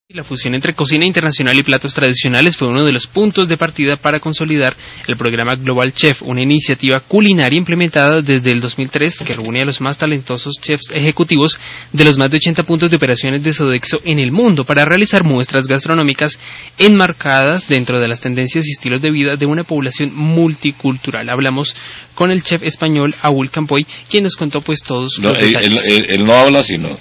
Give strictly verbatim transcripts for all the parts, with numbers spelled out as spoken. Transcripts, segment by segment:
La fusión entre cocina internacional y platos tradicionales fue uno de los puntos de partida para consolidar el programa Global Chef, una iniciativa culinaria implementada desde el dos mil tres que reúne a los más talentosos chefs ejecutivos de los más de ochenta puntos de operaciones de Sodexo en el mundo para realizar muestras gastronómicas enmarcadas dentro de las tendencias y estilos de vida de una población multicultural. Hablamos con el chef español Aúl Campoy, quien nos contó pues todos no, los él, detalles. Él, él, él no habla sino...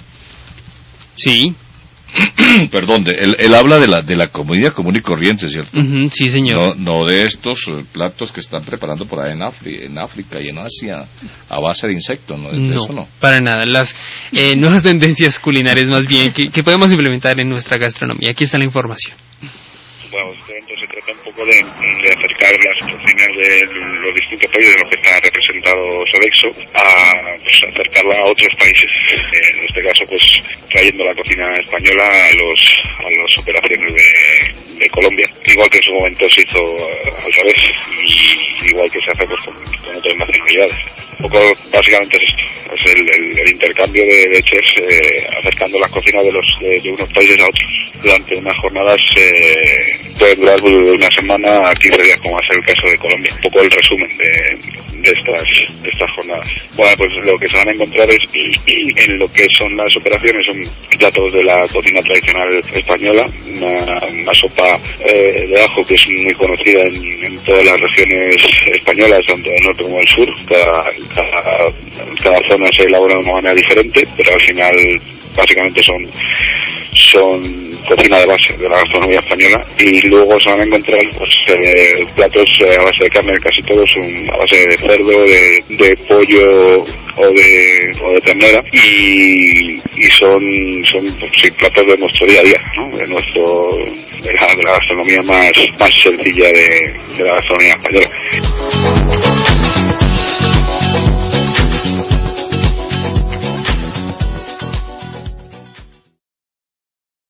Sí. Perdón, de, él, él habla de la de la comida común y corriente, ¿cierto? Uh-huh, sí, señor. No, no de estos uh, platos que están preparando por ahí en, Afri, en África y en Asia a base de insectos, ¿no? De no, eso no. Para nada. Las eh, nuevas tendencias culinarias más bien que, que podemos implementar en nuestra gastronomía. Aquí está la información. Bueno, este evento se trata un poco de, de acercar las cocinas de los distintos países en los que está representado Sodexo a pues, acercarla a otros países. En este caso, pues trayendo la cocina española a los a las operaciones de, de Colombia. Igual que en su momento se hizo al revés y igual que se hace pues, con, con otras nacionalidades. Un poco básicamente es esto, es el, el, el intercambio de, de chefs eh, acercando las cocinas de los de, de unos países a otros durante unas jornadas eh, pueden durar de una semana a quince días, como va a ser el caso de Colombia. Un poco el resumen de, de estas de estas jornadas. Bueno, pues lo que se van a encontrar es en lo que son las operaciones, son platos de la cocina tradicional española, una, una sopa eh, de ajo que es muy conocida en, en todas las regiones españolas, tanto del norte como del sur. Cada, cada, cada zona se elabora de una manera diferente, pero al final básicamente son son cocina de base de la gastronomía española, y luego se van a encontrar pues eh, platos eh, a base de carne, casi todos son a base de cerdo, de, de pollo o de o de ternera, y, y son son pues, sí, platos de nuestro día a día, ¿no? De nuestro de la, de la gastronomía más más sencilla de, de la gastronomía española.